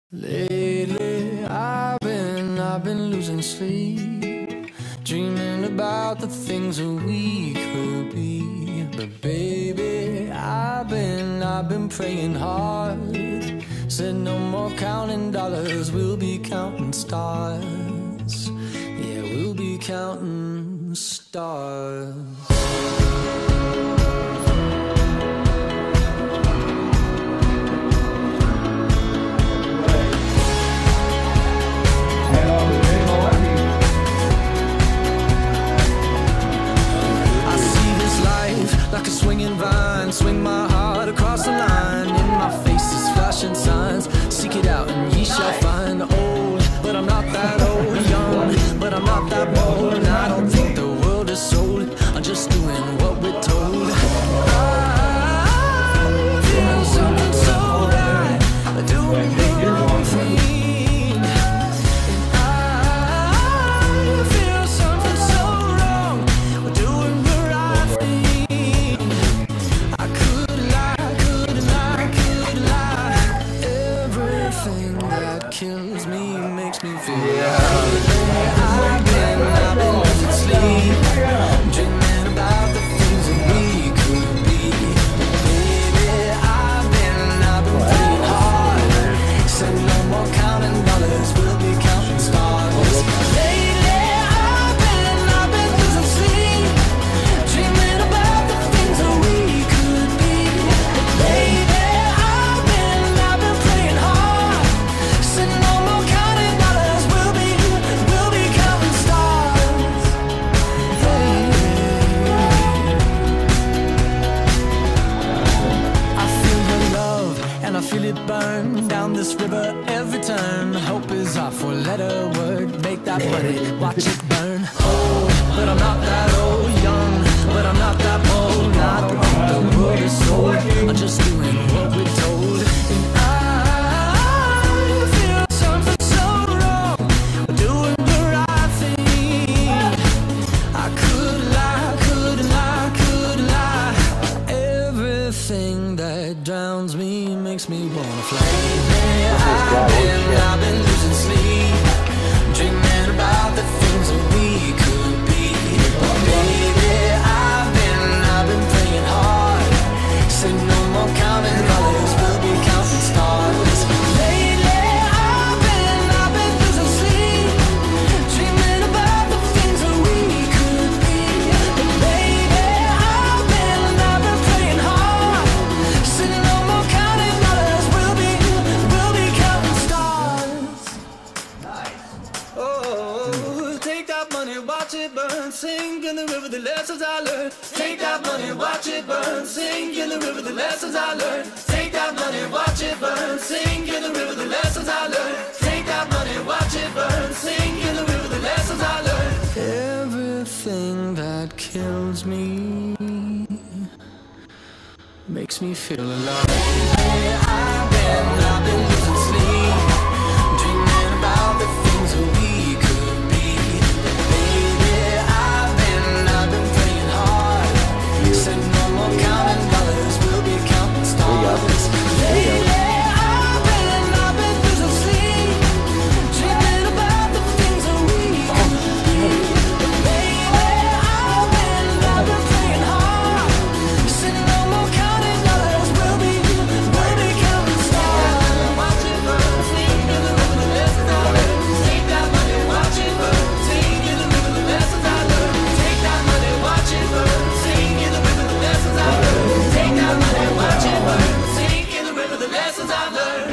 Lately, I've been losing sleep, dreaming about the things that we could be. But baby, I've been praying hard. Said no more counting dollars, we'll be counting stars. Yeah, we'll be counting stars. Like a swinging vine, swing my heart across the line. In my face is flashing signs. Seek it out and ye shall find. Old, but I'm not that old. Young, but I'm not that bold. And I don't think the world is sold. I'm just doing what we're told. I feel something so right, doing the wrong thing. Kills me, makes me feel I've been losing sleep, dreaming about the things that we could be. Baby, I've been praying hard. Said no more counting dollars, we'll be counting stars. Lately, I've been losing sleep, dreaming about the things that we could be. Baby, I've been praying hard. No more counting dollars, we'll be counting stars. Hey. I feel your love and I feel it burn down this river every turn. Hope is our four-letter word. Make that money, watch it burn. Old, but I'm not that old. Young, but I'm not that bold. And I don't think the world is sold. I'm just doing what we're told. And that drowns me, makes me wanna fly. I've been losing sleep, dreaming about the things that we could be. Baby, I've been praying hard. Say no more counting dollars, we'll be counting stars. Lately, I've been losing sleep, dreaming about the things that we could be. Baby, I've been praying hard. No more counting dollars, we'll be counting stars. Nice. Oh, take that money, watch it burn, sing in the river the lessons I learned. Take that money, watch it burn, sing in the river the lessons I learned. Take that money, watch it burn, sing in the river the lessons I learned. Take that money, watch it burn, sing in the river the lessons I learned. Everything that kills me makes me feel alive. I've been losing sleep, dreaming about the things that we could be. Baby, I've been praying hard. Said no more counting dollars, we'll be counting stars. Lately, I've been losing sleep, dreaming about the things that we could be. Baby, I've been praying hard. Said no more counting dollars, we'll be counting stars. Watch it burn, sing in the river the lessons I learned. Take that money, watch it burn, sing in the river the lessons I learned. Take that money, watch it burn, sing in the river the lessons I learned. Take that money, watch it burn, sing in the river the lessons I learned.